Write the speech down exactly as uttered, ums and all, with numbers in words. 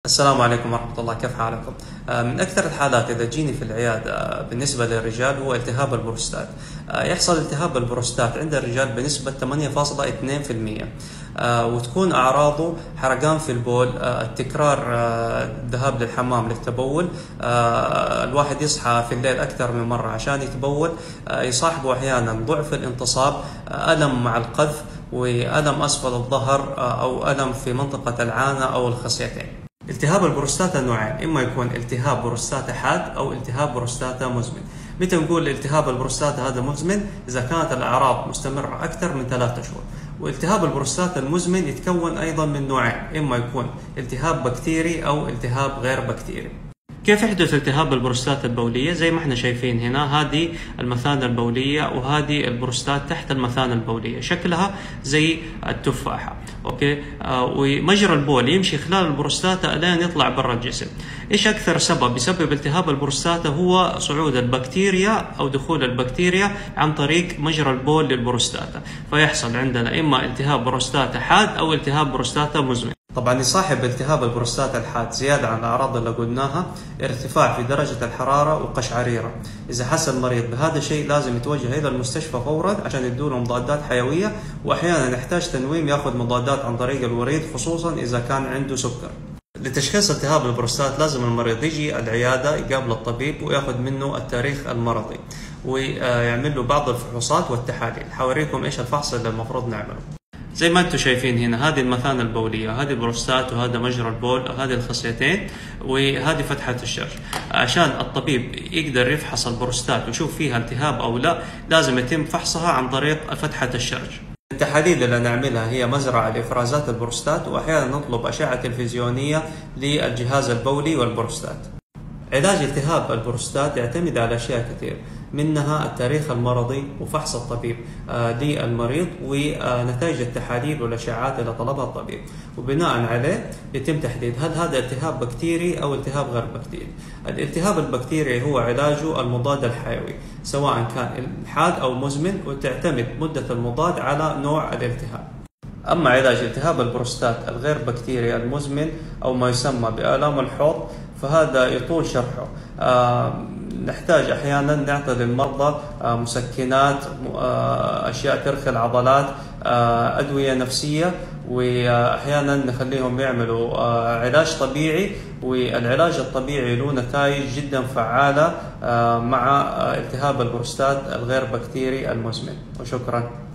السلام عليكم ورحمة الله، كيف حالكم؟ من أكثر الحالات إذا جيني في العيادة بالنسبة للرجال هو التهاب البروستات. يحصل التهاب البروستات عند الرجال بنسبة ثمانية فاصلة اثنين بالمئة، وتكون أعراضه حرقان في البول، التكرار، الذهاب للحمام للتبول، الواحد يصحى في الليل أكثر من مرة عشان يتبول، يصاحبه أحيانا ضعف الانتصاب، ألم مع القذف، وألم أسفل الظهر أو ألم في منطقة العانة أو الخصيتين. التهاب البروستاتا نوعين، إما يكون التهاب بروستاتا حاد أو التهاب بروستاتا مزمن. متى نقول التهاب البروستاتا هذا مزمن؟ إذا كانت الأعراض مستمرة أكثر من ثلاثة شهور. والتهاب البروستاتا المزمن يتكون أيضا من نوعين، إما يكون التهاب بكتيري أو التهاب غير بكتيري. كيف يحدث التهاب البروستاتا البولية؟ زي ما احنا شايفين هنا، هذه المثانة البولية وهذه البروستات تحت المثانة البولية، شكلها زي التفاحة. اوكي، آه ومجرى البول يمشي خلال البروستاتا الين يطلع برا الجسم. ايش اكثر سبب يسبب التهاب البروستاتا؟ هو صعود البكتيريا او دخول البكتيريا عن طريق مجرى البول للبروستاتا، فيحصل عندنا اما التهاب بروستاتا حاد او التهاب بروستاتا مزمن. طبعا يصاحب التهاب البروستاتا الحاد زيادة عن الأعراض اللي قلناها، ارتفاع في درجة الحرارة وقشعريرة. إذا حس المريض بهذا الشيء لازم يتوجه إلى المستشفى فورا عشان يدوله مضادات حيوية، وأحيانا يحتاج تنويم يأخذ مضادات عن طريق الوريد، خصوصا إذا كان عنده سكر. لتشخيص التهاب البروستات لازم المريض يجي العيادة يقابل الطبيب ويأخذ منه التاريخ المرضي ويعمل له بعض الفحوصات والتحاليل. حوريكم إيش الفحص اللي المفروض نعمله. زي ما انتم شايفين هنا، هذه المثانة البولية، هذه البروستات، وهذا مجرى البول، وهذه الخصيتين، وهذه فتحة الشرج. عشان الطبيب يقدر يفحص البروستات ويشوف فيها التهاب أو لا، لازم يتم فحصها عن طريق فتحة الشرج. التحاليل اللي نعملها هي مزرعة لإفرازات البروستات، وأحيانا نطلب أشعة تلفزيونية للجهاز البولي والبروستات. علاج التهاب البروستات يعتمد على أشياء كثير، منها التاريخ المرضي وفحص الطبيب للمريض ونتائج التحاليل والأشعات اللي طلبها الطبيب، وبناء عليه يتم تحديد هل هذا التهاب بكتيري أو التهاب غير بكتيري. الالتهاب البكتيري هو علاجه المضاد الحيوي سواء كان حاد أو مزمن، وتعتمد مدة المضاد على نوع الالتهاب. أما علاج التهاب البروستات الغير بكتيري المزمن أو ما يسمى بآلام الحوض فهذا يطول شرحه. آه نحتاج أحيانا نعطي للمرضى آه مسكنات، آه أشياء ترخي العضلات، آه أدوية نفسية، وأحيانا نخليهم يعملوا آه علاج طبيعي، والعلاج الطبيعي له نتائج جدا فعالة آه مع آه التهاب البروستات الغير بكتيري المزمن. وشكرا.